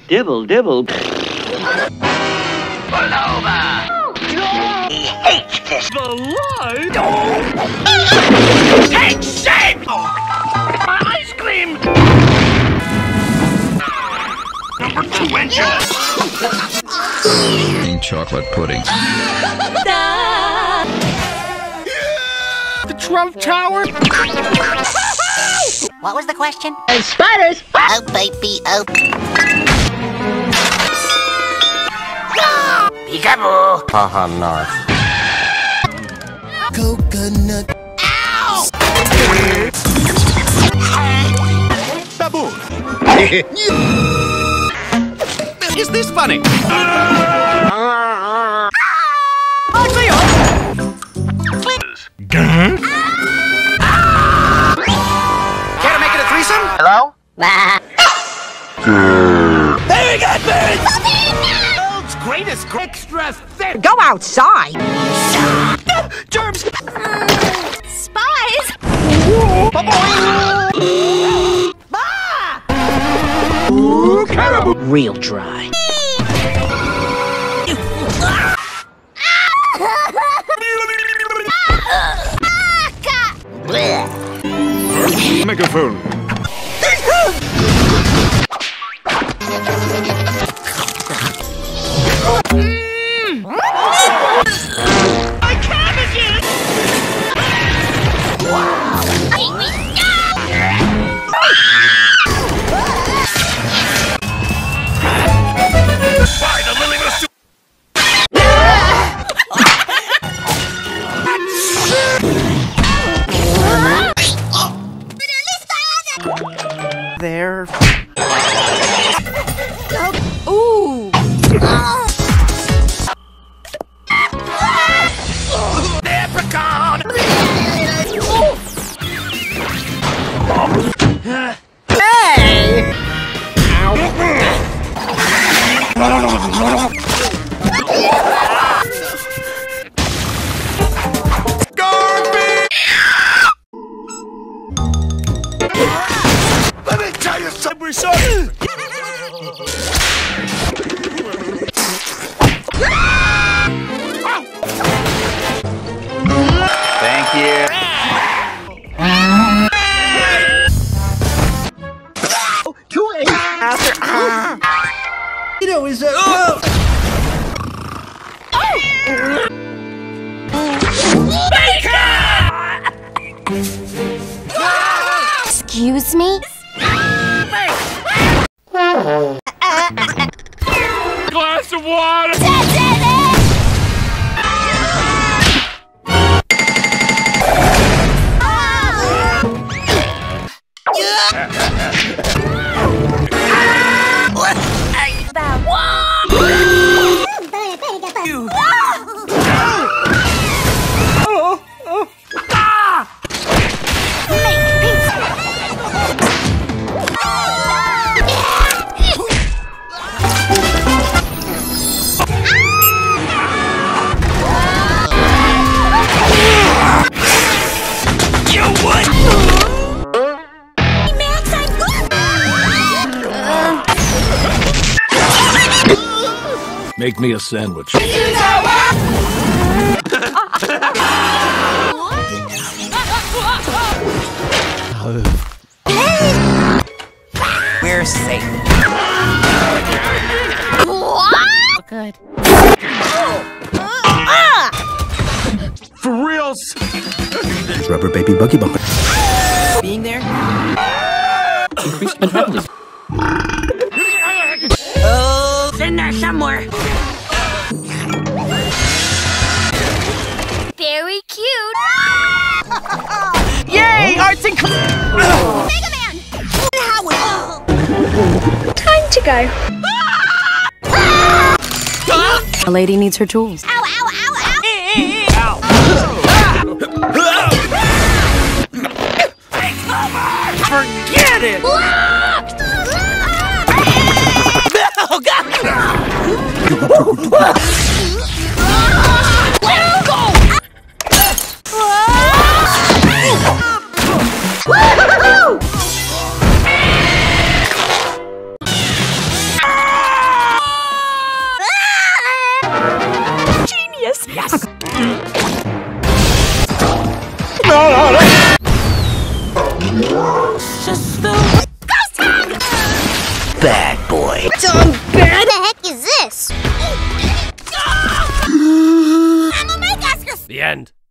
Dibble, dibble. Pull over! He hates this. The light? Take shape! My ice cream! Number 2 engine! Chocolate pudding. The Trump Tower? What was the question? Spiders! Oh, baby, oh. Peekaboo! Haha, nice. Coconut. Ow! Baboon. Is this funny? Care to make it a threesome? Hello? Very good, bird! World's greatest extra thick! Go outside! Germs! Spies! Real dry. Megaphone. My cabbages! Why the lily was so... There. Ooh! Leprechaun! Hey! Let me tell you something, we're sorry! Thank you. You know, is Excuse me? Glass of water! Make me a sandwich. We're safe. Good. For reals. rubber baby buggy bumper. Being there? Increased adrenaline. Oh, it's in there somewhere. Very cute. Yay! Arts and Mega Man! Time to go. A lady needs her tools. Ow, ow, ow, ow! Forget it! Oh, God! Let go! Woohoo! bad boy. Dumb bad. What the heck is this? I'm a make The end.